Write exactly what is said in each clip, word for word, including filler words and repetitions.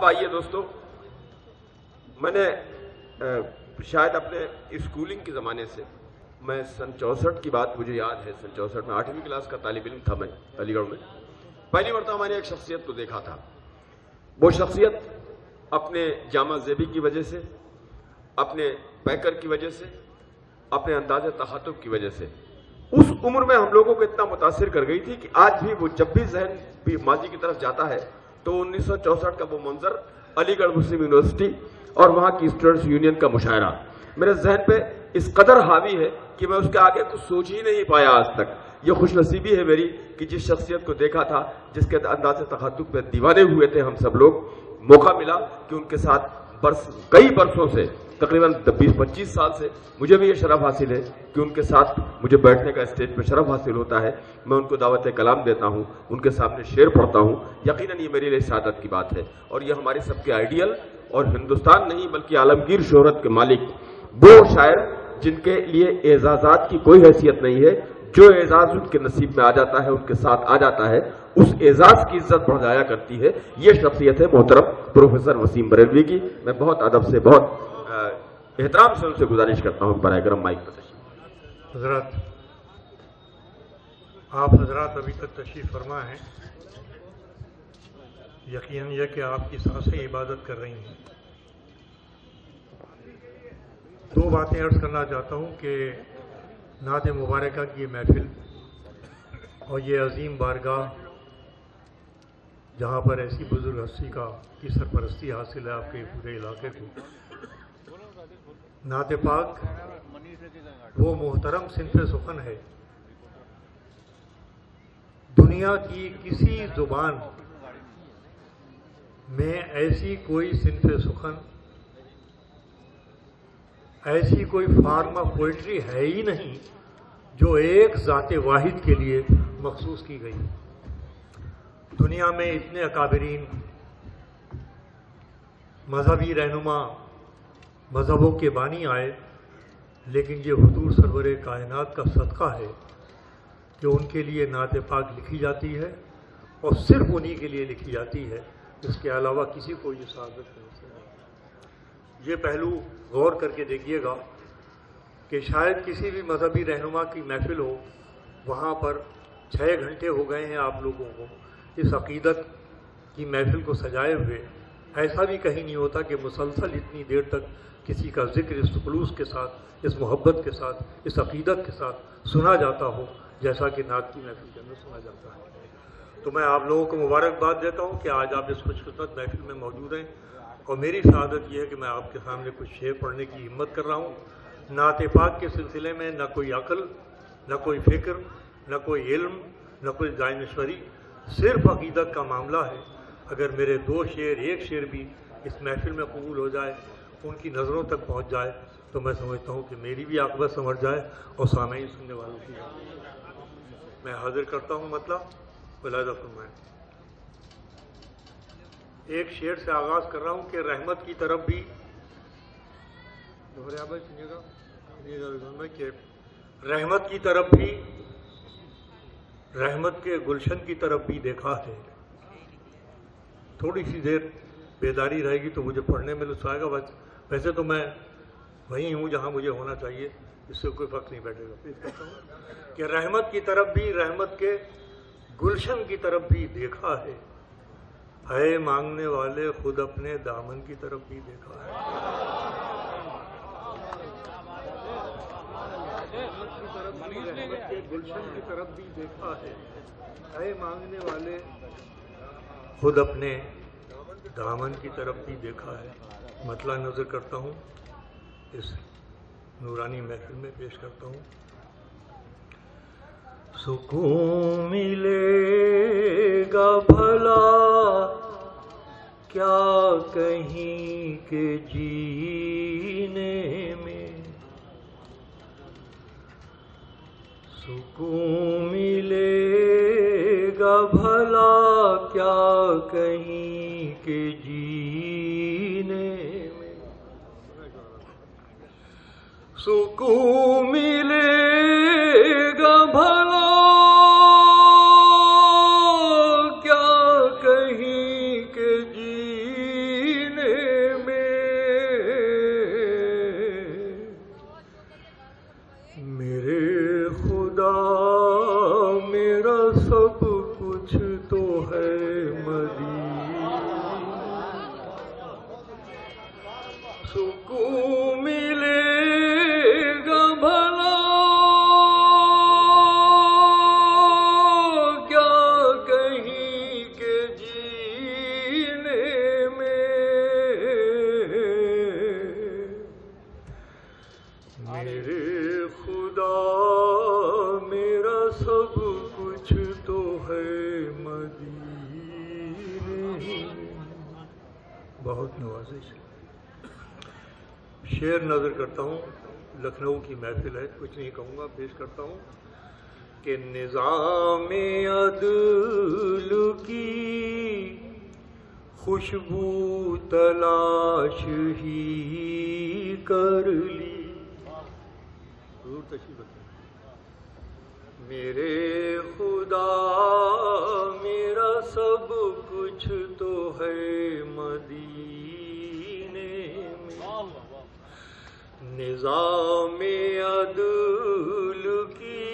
اب آئیے دوستو، میں نے شاید اپنے اسکولنگ کے زمانے سے، میں سن چونسٹھ کی بات مجھے یاد ہے، سن چونسٹھ میں آٹھویں کلاس کا طالب علم تھا میں علی گڑھ میں. پہلی مرتبہ میں نے ایک شخصیت کو دیکھا تھا. وہ شخصیت اپنے جامع زیبی کی وجہ سے، اپنے پیکر کی وجہ سے، اپنے انداز تخاطب کی وجہ سے اس عمر میں ہم لوگوں کو اتنا متاثر کر گئی تھی کہ آج بھی وہ جب بھی ذہن بھی ماضی کی طرف جاتا ہے تو انیس سو چونسٹھ کا وہ منظر، علی گڑھ مسلم یونیورسٹی اور وہاں کی اسٹوڈنٹس یونین کا مشاعرہ میرے ذہن پہ اس قدر حاوی ہے کہ میں اس کے آگے کچھ سوچ ہی نہیں پایا آج تک. یہ خوش نصیبی ہے میری کہ جس شخصیت کو دیکھا تھا، جس کے انداز تخاطب پہ دیوانے ہوئے تھے ہم سب لوگ، موقع ملا کہ ان کے ساتھ برس کئی برسوں سے، تقریباً بیس پچیس سال سے مجھے بھی یہ شرف حاصل ہے کہ ان کے ساتھ مجھے بیٹھنے کا اسٹیج پہ شرف حاصل ہوتا ہے. میں ان کو دعوت کلام دیتا ہوں، ان کے سامنے شعر پڑھتا ہوں. یقیناً یہ میرے لیے سعادت کی بات ہے اور یہ ہمارے سب کے آئیڈیل اور ہندوستان نہیں بلکہ عالمگیر شہرت کے مالک وہ شاعر جن کے لیے اعزازات کی کوئی حیثیت نہیں ہے. جو اعزاز ان کے نصیب میں آ جاتا ہے، ان کے ساتھ آ جاتا ہے، اس اعزاز کی عزت بڑھ جایا کرتی ہے. یہ شخصیت ہے محترم پروفیسر وسیم بریلوی کی. میں بہت ادب سے، بہت احترام سے ان سے گزارش کرتا ہوں براہ کرم مائک پر تشریف. حضرات، آپ حضرات ابھی تک تشریف فرما ہیں. یقین یہ کہ آپ کی سانسیں عبادت کر رہی ہیں. دو باتیں عرض کرنا چاہتا ہوں کہ نعت مبارکہ کی یہ محفل اور یہ عظیم بارگاہ جہاں پر ایسی بزرگ ہستی کا کی سرپرستی حاصل ہے آپ کے پورے علاقے کو، نعت پاک وہ محترم صنف سخن ہے. دنیا کی کسی زبان میں ایسی کوئی صنف سخن، ایسی کوئی فارم آف پوئٹری ہے ہی نہیں جو ایک ذات واحد کے لیے مخصوص کی گئی. دنیا میں اتنے اکابرین، مذہبی رہنما، مذہبوں کے بانی آئے، لیکن یہ حضور سرور کائنات کا صدقہ ہے کہ ان کے لیے نعت پاک لکھی جاتی ہے اور صرف انہی کے لیے لکھی جاتی ہے. اس کے علاوہ کسی کو یہ سعادت نہیں ہے. یہ پہلو غور کر کے دیکھیے گا کہ شاید کسی بھی مذہبی رہنما کی محفل ہو، وہاں پر چھ گھنٹے ہو گئے ہیں آپ لوگوں کو اس عقیدت کی محفل کو سجائے ہوئے. ایسا بھی کہیں نہیں ہوتا کہ مسلسل اتنی دیر تک کسی کا ذکر اس خلوص کے ساتھ، اس محبت کے ساتھ، اس عقیدت کے ساتھ سنا جاتا ہو جیسا کہ نعت کی محفل کے اندر سنا جاتا ہے. تو میں آپ لوگوں کو مبارکباد دیتا ہوں کہ آج آپ اس خوش قسمت محفل میں موجود ہیں اور میری سعادت یہ ہے کہ میں آپ کے سامنے کچھ شعر پڑھنے کی ہمت کر رہا ہوں. نعت پاک کے سلسلے میں نہ کوئی عقل، نہ کوئی فکر، نہ کوئی علم، نہ کوئی دانشوری، صرف عقیدت کا معاملہ ہے. اگر میرے دو شعر، ایک شعر بھی اس محفل میں قبول ہو جائے، ان کی نظروں تک پہنچ جائے، تو میں سمجھتا ہوں کہ میری بھی عاقبت سنور جائے اور سامعین سننے والوں کی. میں حاضر کرتا ہوں مطلب ملاحظہ فرمائیں. ایک شعر سے آغاز کر رہا ہوں کہ رحمت کی طرف بھی کہ رحمت کی طرف بھی، رحمت کے گلشن کی طرف بھی دیکھا ہے. تھوڑی سی دیر بیداری رہے گی تو مجھے پڑھنے میں لطف آئے گا. ویسے تو میں وہیں ہوں جہاں مجھے ہونا چاہیے، اس سے کوئی فرق نہیں بیٹھے گا. پلیز کہتا ہوں کہ رحمت کی طرف بھی، رحمت کے گلشن کی طرف بھی دیکھا ہے. اے مانگنے والے خود اپنے دامن کی طرف بھی دیکھا ہے. رحمت کے گلشن کی طرف بھی دیکھا ہے. اے مانگنے والے خود اپنے دامن کی طرف بھی دیکھا ہے. مطلع نظر کرتا ہوں، اس نورانی محفل میں پیش کرتا ہوں. سکون ملے گا بھلا کیا کہیں کہ جینے میں، سکون ملے گا بھلا کیا کہیں کہ جینے میں، سکون ملے گا بھلا کیا کہیں کہ جینے سکون ملے گا بھلا کیا کہیں کہ جینے میں میرے خدا میرا سب کچھ تو ہے مدینے. بہت نوازش ہے. شعر نظر کرتا ہوں. لکھنؤ کی محفل ہے, کچھ نہیں کہوں گا, پیش کرتا ہوں کہ نظام عدل کی خوشبو تلاش ہی کر لی. ضرور تشریف رکھیں. میرے خدا میرا سب کچھ تو ہے مدینے میں. نظام عدل کی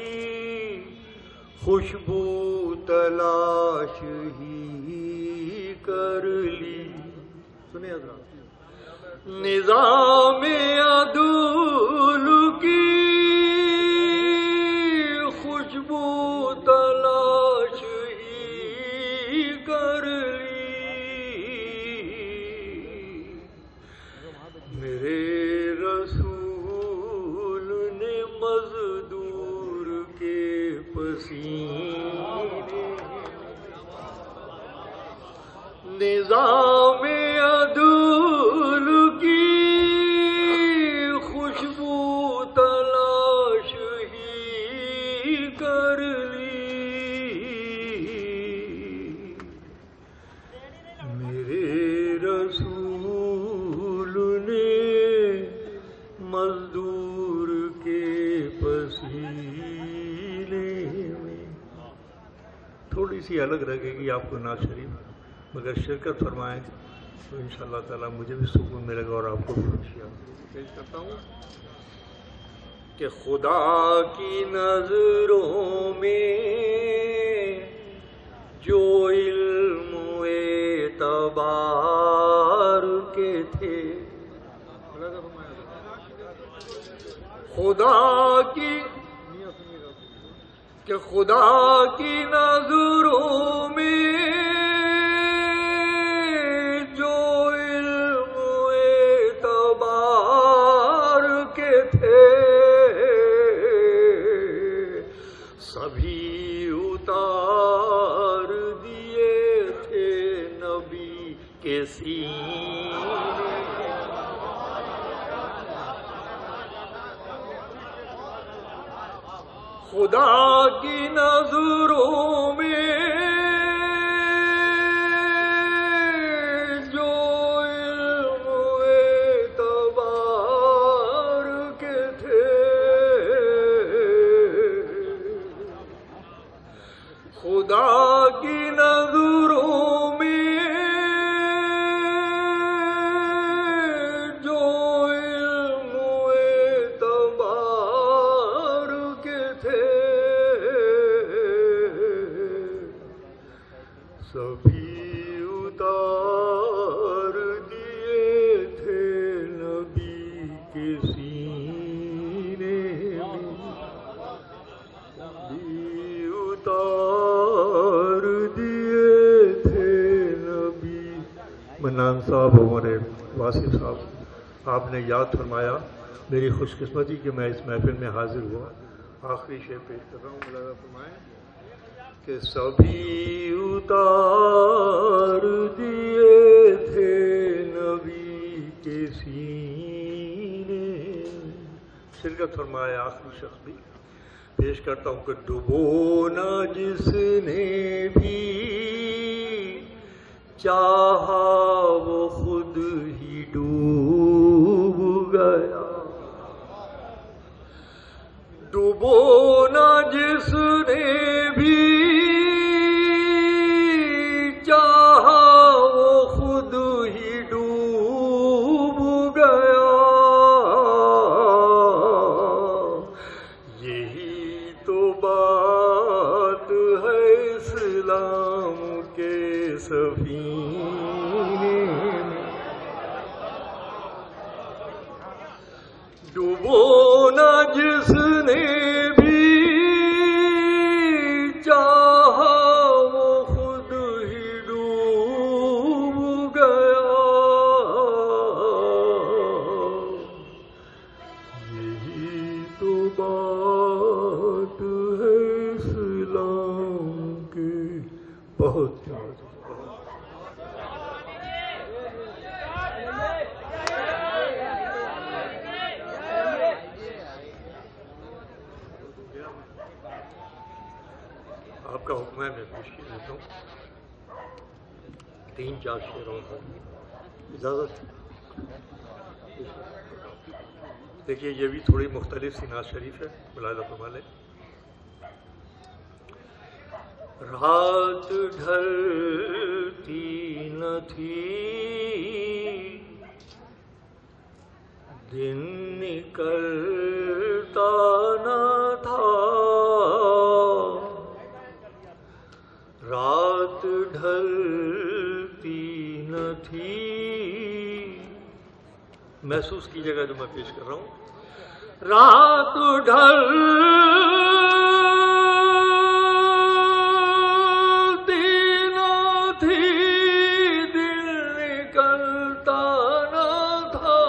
خوشبو تلاش ہی کر لی. سنیں حضرات. نظام عدل کی خوشبو تلاش ہی کر لی. میرے رسول نے مزدور کے پسینے نظام عدل کی خوشبو تلاش ہی کر لی. میرے رسول نے مزدور کے پسینے میں. تھوڑی سی الگ لگے گی آپ کو ناز شریف, مگر شرکت فرمائیں تو انشاءاللہ تعالیٰ مجھے بھی سکون ملے گا اور آپ کو بھی خوشی آتی. پیش کرتا ہوں کہ خدا کی نظروں میں جو علم و اعتبار کے تھے, خدا کی کہ خدا کی نظروں میں جو علم و اعتبار کے تھے سبھی اتار دیے تھے نبی کے سینے. خدا کی نظروں میں جو علم و اعتبار کے تھے خدا کی نظروں میں جو علم و اعتبار کے تھے سبھی اتار دیے تھے نبی کے سینے میں. سبھی اتار دیے تھے نبی. منان صاحب, عمر واصف صاحب, آپ نے یاد فرمایا میری خوش قسمتی کہ میں اس محفل میں حاضر ہوا. آخری شعر پیش کر رہا ہوں, ملاحظہ فرمائیں کہ سبھی اتار دیے تھے نبی کے سینے. شرکت فرمائے آخری شخص بھی. پیش کرتا ہوں کہ ڈبونا جس نے بھی چاہا وہ خود ہی ڈوب گیا. ڈبونا جس نے بھی چاہا وہ خود ہی ڈوب گیا. یہی تو بات ہے اسلام کے سفینے हुक्म है मैं पेश कर देता हूँ तीन चार शेरों का इजाज़त। देखिए ये भी थोड़ी मुख्तलिफ सी नात शरीफ है, मुलाहिज़ा फरमा लें। रात ढलती न थी दिन निकलता न था, रात ढलती न थी। महसूस कीजिएगा जो मैं पेश कर रहा हूं। रात ढलती न थी दिन निकलता न था,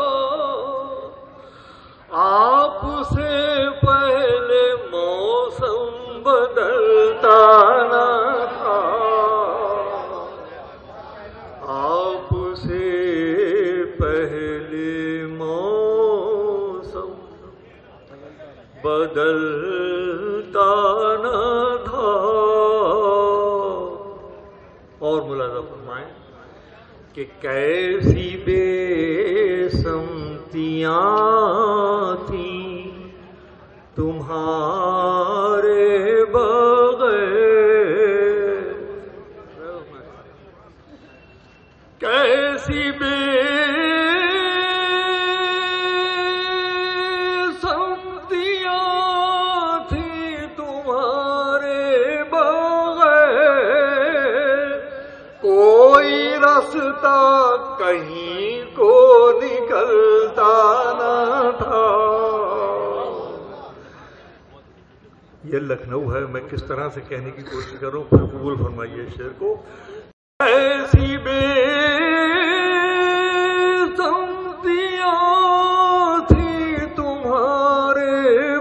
आपसे पहले मौसम बदलता न था, आपसे पहले मौसम बदलता न था। और मुलाज़ा फरमाएं कि कैसी बेसमतियाँ थी तुम्हारे बगैर, कैसी बेसमतियाँ थी तुम्हारे बगैर, कोई रास्ता कहीं को निकलता न था। ये लखनऊ है, मैं किस तरह से कहने की कोशिश कर रहा हूँ, फिर कबूल फरमाइए शेर को। ऐसी बेसमतियाँ थी तुम्हारे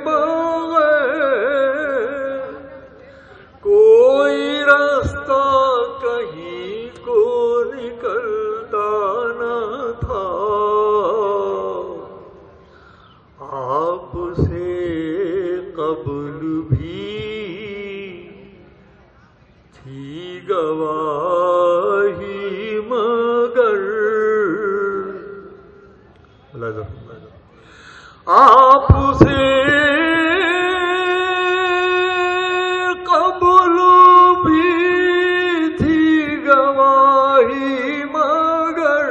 बगैर, कोई रास्ता कहीं को निकलता न था, आपसे कब्ल भी थी गवाही मगर, आपसे कब्ल भी थी गवाही मगर,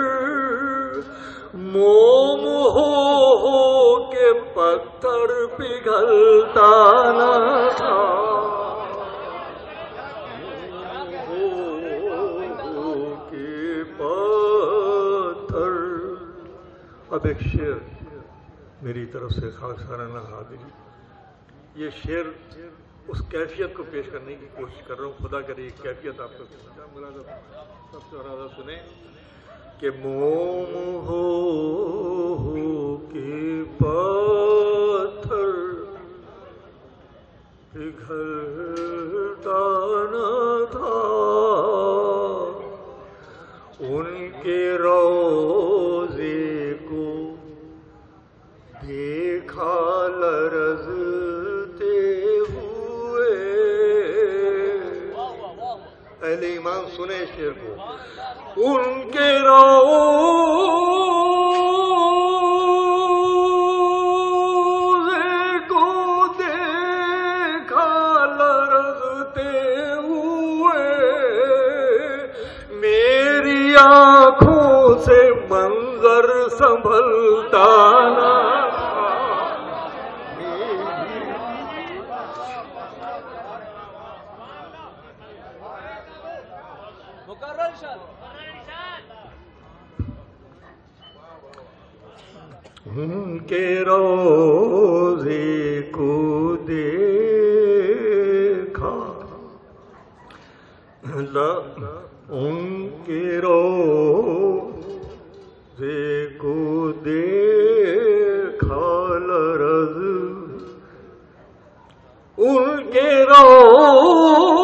मोम हो हो के पत्थर पिघलता न था, हो हो के पत्थर। अब एक शेर मेरी तरफ से खाकसाराना हाजिरी, ये शेर उस कैफियत को पेश करने की कोशिश कर रहा हूँ, खुदा करे ये कैफियत आपको सबसे ज़्यादा सुने कि मोम हो हो के पत्थर पिघलता न था, उनके रोज़े को देखा लरज़ते हुए। अहले ईमान सुने शेर को। उनके रोज़े को देखा लरज़ते हुए, मेरी आँखों से मंजर संभलता ना। उनके रोज़े को देखा ला, उनके रोज़े को देखा लरज़, उनके रोज़े